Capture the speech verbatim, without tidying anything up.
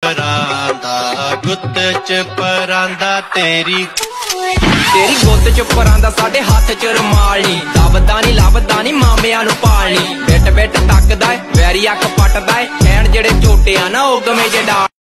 ਪਰਾਂਦਾ ਗੁੱਤ ਚ ਪਰਾਂਦਾ ਤੇਰੀ तेरी गुत्त च परांदा साडे हाथ च रुमाल नी लभदा नी लभदा नी मामियां नू पालनी बिट बिट तकदा ऐ वैरी अख पटदा ऐ खैण जेड़े झोटे आ ना ओ गमे जे डाल